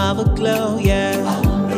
have a glow, yeah.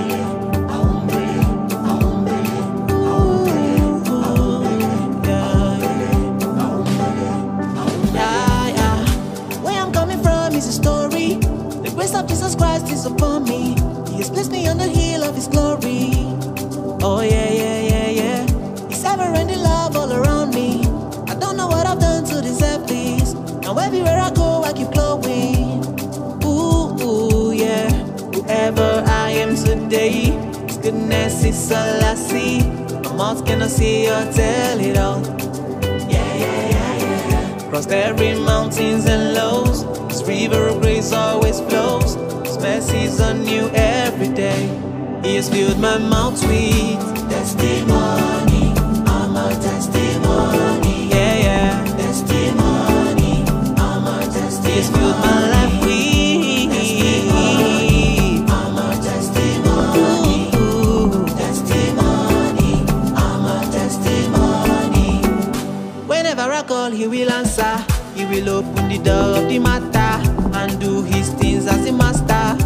Is a story. The grace of Jesus Christ is upon me. He has placed me on the hill of His glory. Oh yeah, yeah, yeah, yeah. His ever-ending love all around me. I don't know what I've done to deserve this. Now everywhere I go, I keep glowing. Ooh, ooh, yeah. Whoever I am today, His goodness is all I see. My mouth cannot see or tell it all. Yeah, yeah, yeah, yeah. Crossed every mountains and lows. His river of grace always flows. His mercies are new every day. He has filled my mouth with testimony. I'm a testimony. Yeah, yeah. Testimony. I'm a testimony. He has filled my life with testimony. I'm a testimony. Ooh. Testimony. I'm a testimony. Whenever I call, He will answer. He will open the door of the matter and do His things as a master.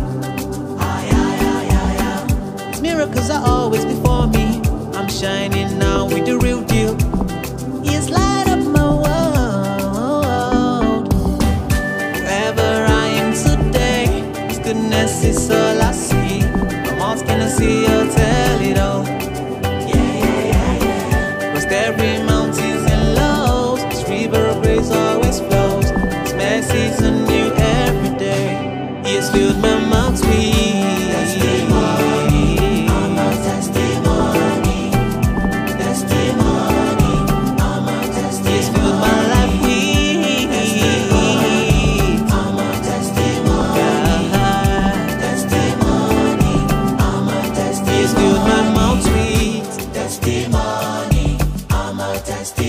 His miracles are always before me. I'm shining now with the real deal. He has light up my world. Wherever I am today, His goodness is all I see. My mouth cannot see or tell it all. Yeah, yeah, yeah, yeah. Crossed every mountains and lows. His river of grace always flows. His mercies are new every day. He has filled my mouth with testimony. I'm a testimony. Testimony. I'm a testimony. He has filled my life with testimony. I'm a testimony. Testimony. I'm a testimony. He has filled my mouth with testimony. I'm a testimony.